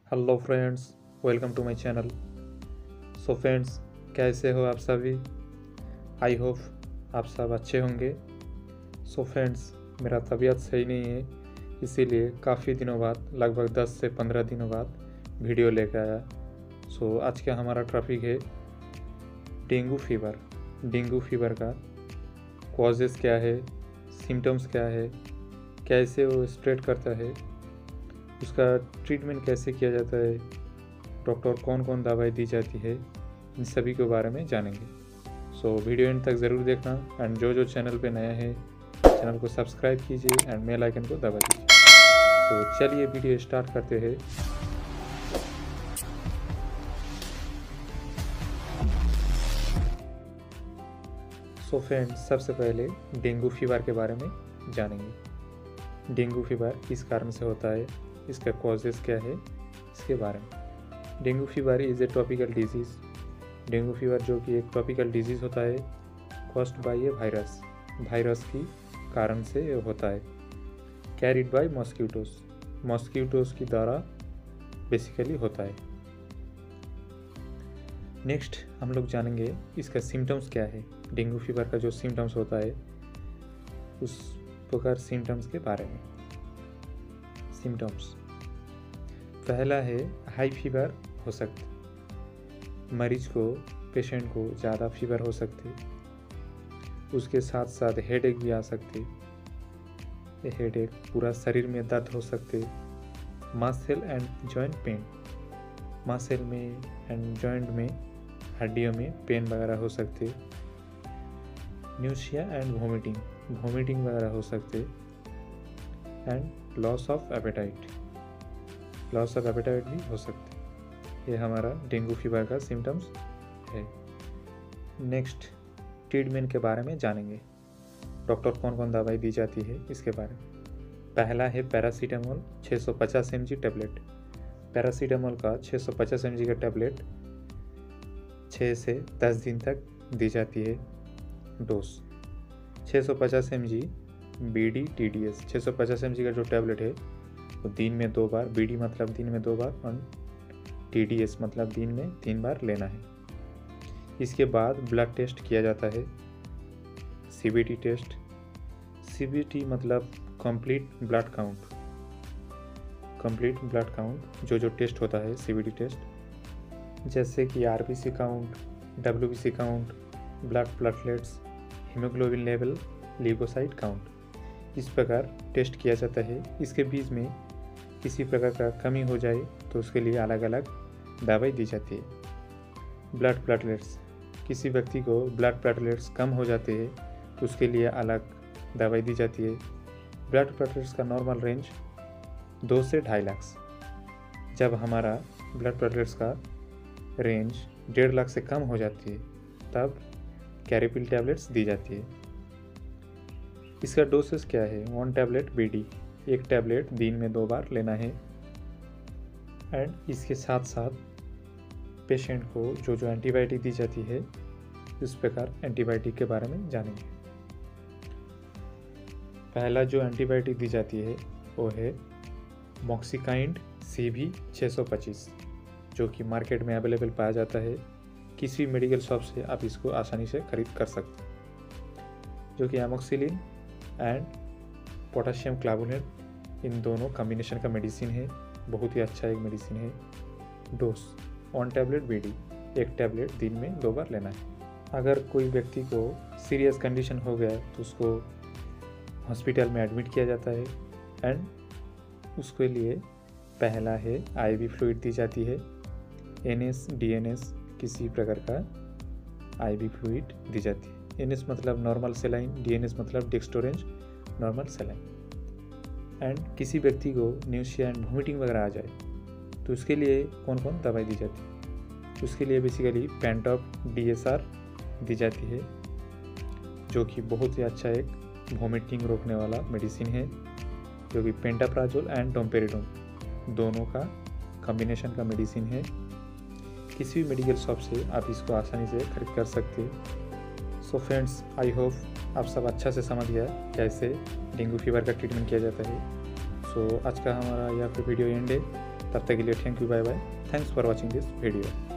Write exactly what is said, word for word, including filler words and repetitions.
Hello friends, welcome to my channel. So friends, कैसे हो आप सभी? आई होप आप सब अच्छे होंगे। सो फ्रेंड्स, मेरा तबीयत सही नहीं है, इसीलिए काफ़ी दिनों बाद, लगभग दस से पंद्रह दिनों बाद वीडियो लेकर आया। सो so, आज का हमारा टॉपिक है डेंगू फीवर। डेंगू फीवर का कॉजेज़ क्या है, सिम्टम्स क्या है, कैसे वो स्प्रेड करता है, उसका ट्रीटमेंट कैसे किया जाता है, डॉक्टर कौन कौन दवाई दी जाती है, इन सभी के बारे में जानेंगे। सो so, वीडियो एंड तक ज़रूर देखना एंड जो जो चैनल पे नया है चैनल को सब्सक्राइब कीजिए एंड बेल आइकन को दबा दीजिए। तो so, चलिए वीडियो स्टार्ट करते हैं। सो फ्रेंड्स, सबसे पहले डेंगू फीवर के बारे में जानेंगे। डेंगू फीवर किस कारण से होता है, इसका कॉजेज़ क्या है, इसके बारे में। Dengue fever is a topical disease. Dengue fever जो कि एक टॉपिकल डिजीज़ होता है, caused by a virus. Virus की कारण से होता है। Carried by mosquitoes. मॉस्किटोज की द्वारा बेसिकली होता है। नेक्स्ट हम लोग जानेंगे इसका सिम्टम्स क्या है। डेंगू फीवर का जो सिम्टम्स होता है उस प्रकार सिम्टम्स के बारे में। सिम्टम्स पहला है हाई फीवर हो सकती। मरीज को, पेशेंट को ज़्यादा फीवर हो सकती। उसके साथ साथ हेडेक भी आ सकती। हेडेक, पूरा शरीर में दर्द हो सकते। Muscle and joint pain. Muscle में एंड जॉइंट में, हड्डियों में पेन वगैरह हो सकते। न्यूशिया एंड वोमिटिंग। वोमिटिंग वगैरह हो सकते। And loss of appetite. Loss of appetite भी हो सकते। ये हमारा डेंगू फीवर का सिम्टम्स है। नेक्स्ट ट्रीटमेंट के बारे में जानेंगे। डॉक्टर कौन कौन दवाई दी जाती है इसके बारे में। पहला है पैरासीटामोल छः सौ पचास एम जी टैबलेट। पैरासीटामोल का छः सौ पचास एम जी का टैबलेट छः से दस दिन तक दी जाती है डोज। छः सौ पचास M G B D T D S. छः सौ पचास एम जी का जो टैबलेट है वो दिन में दो बार, बी डी मतलब दिन में दो बार और टी डी एस मतलब दिन में तीन बार लेना है। इसके बाद ब्लड टेस्ट किया जाता है, C B T test. C B T मतलब complete blood count. Complete blood count जो जो टेस्ट होता है सी बी टी टेस्ट, जैसे कि R B C count, W B C count, blood platelets, haemoglobin level, leukocyte count, इस प्रकार test किया जाता है। इसके बीच में किसी प्रकार का कमी हो जाए तो उसके लिए अलग अलग दवाई दी जाती है। ब्लड प्लेटलेट्स, किसी व्यक्ति को ब्लड प्लेटलेट्स कम हो जाते हैं तो उसके लिए अलग दवाई दी जाती है। ब्लड प्लेटलेट्स का नॉर्मल रेंज दो से ढाई लाख। जब हमारा ब्लड प्लेटलेट्स का रेंज डेढ़ लाख से कम हो जाती है तब कैरिपिल टैबलेट्स दी जाती है। इसका डोसेस क्या है? वन टैबलेट बी डी, एक टैबलेट दिन में दो बार लेना है। एंड इसके साथ साथ पेशेंट को जो जो एंटीबायोटिक दी जाती है इस प्रकार एंटीबायोटिक के बारे में जानेंगे। पहला जो एंटीबायोटिक दी जाती है वो है मॉक्सिकाइंड सी भी छः सौ पच्चीस, जो कि मार्केट में अवेलेबल पाया जाता है। किसी भी मेडिकल शॉप से आप इसको आसानी से खरीद कर सकते हैं, जो कि एमोक्सिलिन एंड पोटेशियम क्लावोनेट इन दोनों कॉम्बिनेशन का मेडिसिन है। बहुत ही अच्छा एक मेडिसिन है। Dose one tablet B D, एक टैबलेट दिन में दो बार लेना है। अगर कोई व्यक्ति को सीरियस कंडीशन हो गया तो उसको हॉस्पिटल में एडमिट किया जाता है एंड उसके लिए पहला है आई वी फ्लूइड दी जाती है। N S D N S किसी प्रकार का आई वी फ्लूइड दी जाती है। एन एस मतलब normal saline, D N S मतलब डेक्स्टोरेंज नॉर्मल सेलाइन। एंड किसी व्यक्ति को न्यूशिया एंड वोमिटिंग वगैरह आ जाए तो उसके लिए कौन कौन दवाई दी जाती है? उसके लिए basically Pantop D S R दी जाती है, जो कि बहुत ही अच्छा एक वोमिटिंग रोकने वाला मेडिसिन है, जो कि पेंटाप्राजोल एंड डोम्पेरिडोन दोनों का कॉम्बिनेशन का मेडिसिन है। किसी भी मेडिकल शॉप से आप इसको आसानी से खरीद कर सकते हैं। सो फ्रेंड्स, आई होप आप सब अच्छा से समझ गया कैसे डेंगू फीवर का ट्रीटमेंट किया जाता है। सो आज का हमारा यहाँ पे वीडियो एंड है। तब तक के लिए thank you, bye bye, thanks for watching this video.